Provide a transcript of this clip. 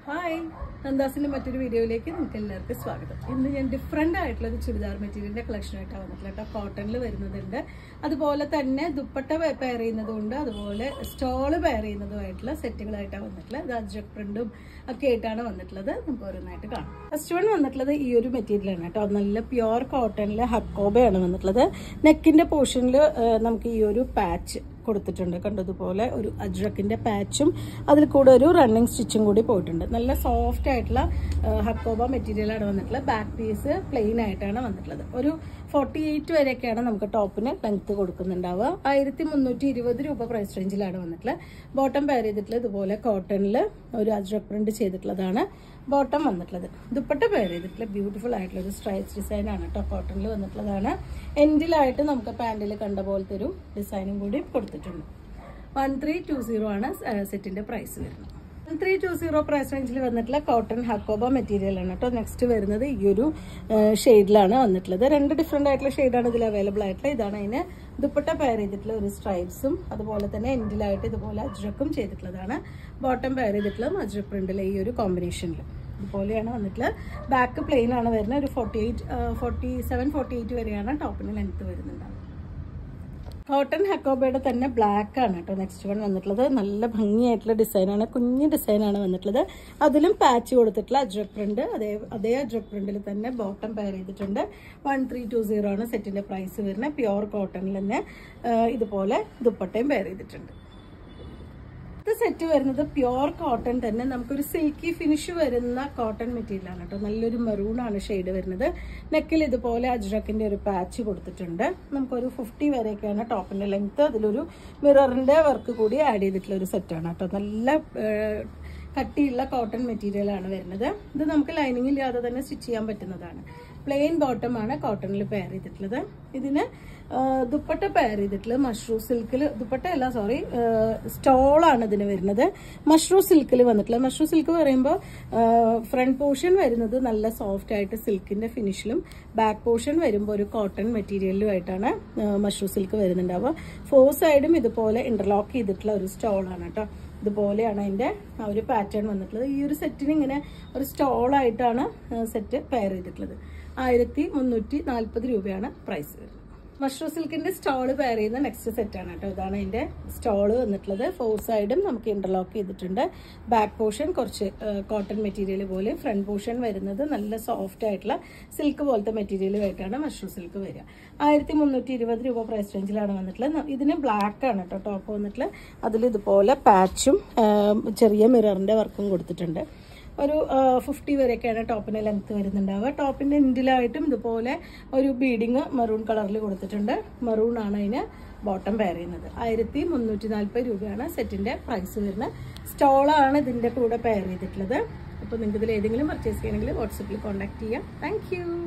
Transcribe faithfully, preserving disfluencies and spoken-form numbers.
Hi, നന്ദാസിൻ്റെ മറ്റൊരു വീഡിയോയിലേക്ക് നിങ്ങൾക്ക് എല്ലാവർക്കും സ്വാഗതം. ഇന്ന് ഞാൻ ഡിഫറെൻ്റ് ആയിട്ടുള്ള ഒരു ചുരിദാർ മെറ്റീരിയലിൻ്റെ കളക്ഷനായിട്ടാണ് വന്നിട്ടുള്ളത് കേട്ടോ. കോട്ടണിൽ വരുന്നതുണ്ട്, അതുപോലെ തന്നെ ദുപ്പട്ട പെയർ ചെയ്യുന്നതുകൊണ്ട്, അതുപോലെ സ്റ്റോള് പെയർ ചെയ്യുന്നതുമായിട്ടുള്ള സെറ്റുകളായിട്ടാണ് വന്നിട്ടുള്ളത്. ഇത് അജ്രക് പ്രിന്റും ഒക്കെ ആയിട്ടാണ് വന്നിട്ടുള്ളത്. നമുക്ക് ഓരോന്നായിട്ട് കാണാം. ഫസ്റ്റ് വൺ വന്നിട്ടുള്ളത് ഈ ഒരു മെറ്റീരിയലാണ് കേട്ടോ. നല്ല പ്യുവർ കോട്ടണിൽ ഹക്കോബയാണ് വന്നിട്ടുള്ളത്. നെക്കിൻ്റെ പോർഷനിൽ നമുക്ക് ഈ ഒരു പാച്ച് കൊടുത്തിട്ടുണ്ട്. കണ്ടതുപോലെ ഒരു അജ്രക്കിന്റെ പാച്ചും അതിൽ കൂടെ ഒരു റണ്ണിങ് സ്റ്റിച്ചും കൂടി പോയിട്ടുണ്ട്. നല്ല സോഫ്റ്റ് ആയിട്ടുള്ള ഹക്കോബ മെറ്റീരിയലാണ് വന്നിട്ടുള്ളത്. ബാക്ക് പീസ് പ്ലെയിൻ ആയിട്ടാണ് വന്നിട്ടുള്ളത്. ഒരു ഫോർട്ടി എയ്റ്റ് വരെയൊക്കെയാണ് നമുക്ക് ടോപ്പിന് ലെങ്ത് കൊടുക്കുന്നുണ്ടാവുക. ആയിരത്തി മുന്നൂറ്റി ഇരുപത് രൂപ പ്രൈസ് റേഞ്ചിലാണ് വന്നിട്ടുള്ളത്. ബോട്ടം പെയർ ചെയ്തിട്ടുള്ളത് ഇതുപോലെ കോട്ടണിൽ ഒരു അജ്രക് പ്രിന്റ് ചെയ്തിട്ടുള്ളതാണ് ബോട്ടം വന്നിട്ടുള്ളത്. ദുപ്പട്ട പെയർ ചെയ്തിട്ടുള്ള ബ്യൂട്ടിഫുൾ ആയിട്ടുള്ള ഒരു സ്ട്രൈപ്സ് ഡിസൈൻ ആണ് കേട്ടോ. കോട്ടണിൽ വന്നിട്ടുള്ളതാണ്. എൻഡിലായിട്ട് നമുക്ക് പാൻറിൽ കണ്ട പോലത്തെ ഒരു ഡിസൈനും കൂടി കൊടുത്തിട്ടുണ്ട്. വൺ ത്രീ ടു സീറോ ആണ് സെറ്റിന്റെ പ്രൈസ് വരുന്നത്. One three two zero price റേഞ്ചിൽ വന്നിട്ടുള്ള കോട്ടൺ ഹക്കോബ മെറ്റീരിയൽ ആണ് കേട്ടോ. നെക്സ്റ്റ് വരുന്നത് ഈ ഒരു ഷെയ്ഡിലാണ് വന്നിട്ടുള്ളത്. രണ്ട് ഡിഫറെന്റ് ആയിട്ടുള്ള ഷെയ്ഡാണ് ഇതിൽ അവൈലബിൾ ആയിട്ടുള്ളത്. ഇതാണ് അതിന് ദുപ്പട്ട പെയർ ചെയ്തിട്ടുള്ള ഒരു സ്ട്രൈപ്സും അതുപോലെ തന്നെ എൻഡിലായിട്ട് ഇതുപോലെ അജ്രക്കും ചെയ്തിട്ടുള്ളതാണ്. ബോട്ടം പെയർ ചെയ്തിട്ടുള്ള അജ്രക് പ്രിന്റിലെ ഈ ഒരു കോമ്പിനേഷനിൽ ഇതുപോലെയാണ് വന്നിട്ടുള്ളത്. ബാക്ക് പ്ലെയിൻ ആണ് വരുന്നത്. ഒരു forty eight forty seven forty eight വരെയാണ് ടോപ്പിന് ലെങ്ത് വരുന്നുണ്ടാവുക. കോട്ടൺ ഹക്കോബയുടെ തന്നെ ബ്ലാക്ക് ആണ് കേട്ടോ നെക്സ്റ്റ് വൺ വന്നിട്ടുള്ളത്. നല്ല ഭംഗിയായിട്ടുള്ള ഡിസൈനാണ്, കുഞ്ഞ് ഡിസൈനാണ് വന്നിട്ടുള്ളത്. അതിലും പാച്ച് കൊടുത്തിട്ടുള്ള അജ്രക് പ്രിന്റ്, അതേ അതേ അജ്രക് പ്രിന്റിൽ തന്നെ ബോട്ടം പെയർ ചെയ്തിട്ടുണ്ട്. വൺ ത്രീ ടു സീറോ ആണ് സെറ്റിന്റെ പ്രൈസ് വരുന്നത്. പ്യുവർ കോട്ടണിൽ തന്നെ ഇതുപോലെ ദുപ്പട്ടയും പെയർ ചെയ്തിട്ടുണ്ട്. സെറ്റ് വരുന്നത് പ്യുവർ കോട്ടൺ തന്നെ, നമുക്കൊരു സിൽക്കി ഫിനിഷ് വരുന്ന കോട്ടൺ മെറ്റീരിയൽ ആണ് കേട്ടോ. നല്ലൊരു മെറൂൺ ആണ് ഷെയ്ഡ് വരുന്നത്. നെക്കിൽ ഇതുപോലെ അജ്രക്കിന്റെ ഒരു പാച്ച് കൊടുത്തിട്ടുണ്ട്. നമുക്കൊരു ഫിഫ്റ്റി വരെയൊക്കെയാണ് ടോപ്പിന്റെ ലെങ്ത്. അതിലൊരു മിററിന്റെ വർക്ക് കൂടി ആഡ് ചെയ്തിട്ടുള്ള ഒരു സെറ്റാണ് കേട്ടോ. നല്ല കട്ടിയുള്ള കോട്ടൺ മെറ്റീരിയൽ ആണ് വരുന്നത്. ഇത് നമുക്ക് ലൈനിങ് ഇല്ലാതെ തന്നെ സ്റ്റിച്ച് ചെയ്യാൻ പറ്റുന്നതാണ്. പ്ലെയിൻ ബോട്ടം ആണ് കോട്ടണിൽ പെയർ ചെയ്തിട്ടുള്ളത്. ഇതിന് ദുപ്പട്ട പെയർ ചെയ്തിട്ടുള്ളത് മഷ്റൂ സിൽക്കിൽ, ദുപ്പട്ട അല്ല സോറി സ്റ്റോളാണ് ഇതിന് വരുന്നത്. മഷ്റൂ സിൽക്കിൽ വന്നിട്ടുള്ളത്. മഷ്റൂ സിൽക്ക് പറയുമ്പോൾ ഫ്രണ്ട് പോർഷൻ വരുന്നത് നല്ല സോഫ്റ്റ് ആയിട്ട് സിൽക്കിന്റെ ഫിനിഷിലും, ബാക്ക് പോർഷൻ വരുമ്പോൾ ഒരു കോട്ടൺ മെറ്റീരിയലും ആയിട്ടാണ് മഷ്റൂ സിൽക്ക് വരുന്നുണ്ടാവുക. ഫോർ സൈഡും ഇതുപോലെ ഇന്റർലോക്ക് ചെയ്തിട്ടുള്ള ഒരു സ്റ്റോളാണ് കേട്ടോ. ഇതുപോലെയാണ് അതിന്റെ ആ ഒരു പാറ്റേൺ വന്നിട്ടുള്ളത്. ഈ ഒരു സെറ്റിന് ഇങ്ങനെ ഒരു സ്റ്റോളായിട്ടാണ് സെറ്റ് പെയർ ചെയ്തിട്ടുള്ളത്. ആയിരത്തി മുന്നൂറ്റി നാൽപ്പത് രൂപയാണ് പ്രൈസ് വരുന്നത്. മഷ്റൂ സിൽക്കിന്റെ സ്റ്റോള് പെയർ ചെയ്യുന്ന നെക്സ്റ്റ് സെറ്റാണ് കേട്ടോ. ഇതാണ് അതിന്റെ സ്റ്റോള് വന്നിട്ടുള്ളത്. ഫോർ സൈഡും നമുക്ക് ഇന്റർലോക്ക് ചെയ്തിട്ടുണ്ട്. ബാക്ക് പോർഷൻ കുറച്ച് കോട്ടൺ മെറ്റീരിയൽ പോലെ, ഫ്രണ്ട് പോർഷൻ വരുന്നത് നല്ല സോഫ്റ്റ് ആയിട്ടുള്ള സിൽക്ക് പോലത്തെ മെറ്റീരിയലുമായിട്ടാണ് മഷ്റൂ സിൽക്ക് വരിക. ആയിരത്തി മുന്നൂറ്റി ഇരുപത് രൂപ പ്രൈസ് റേഞ്ചിലാണ് വന്നിട്ടുള്ളത്. ഇതിന് ബ്ലാക്ക് ആണ് കേട്ടോ ടോപ്പ് വന്നിട്ടുള്ളത്. അതിൽ ഇതുപോലെ പാച്ചും ചെറിയ മിററിന്റെ വർക്കും കൊടുത്തിട്ടുണ്ട്. ഒരു ഫിഫ്റ്റി വരെയൊക്കെയാണ് ടോപ്പിന്റെ ലെങ്ത് വരുന്നുണ്ടാവുക. ടോപ്പിന്റെ എൻഡിലായിട്ടും ഇതുപോലെ ഒരു ബീഡിങ് മെറൂൺ കളറിൽ കൊടുത്തിട്ടുണ്ട്. മെറൂൺ ആണ് അതിന് ബോട്ടം പെയർ ചെയ്യുന്നത്. ആയിരത്തി മുന്നൂറ്റി നാൽപ്പത് രൂപയാണ് സെറ്റിന്റെ പ്രൈസ് വരുന്നത്. സ്റ്റോളാണ് ഇതിന്റെ കൂടെ പെയർ ചെയ്തിട്ടുള്ളത്. അപ്പോൾ നിങ്ങൾക്ക് ഇതിൽ ഏതെങ്കിലും പർച്ചേസ് ചെയ്യണമെങ്കിൽ വാട്സപ്പിൽ കോൺടാക്ട് ചെയ്യാം. താങ്ക്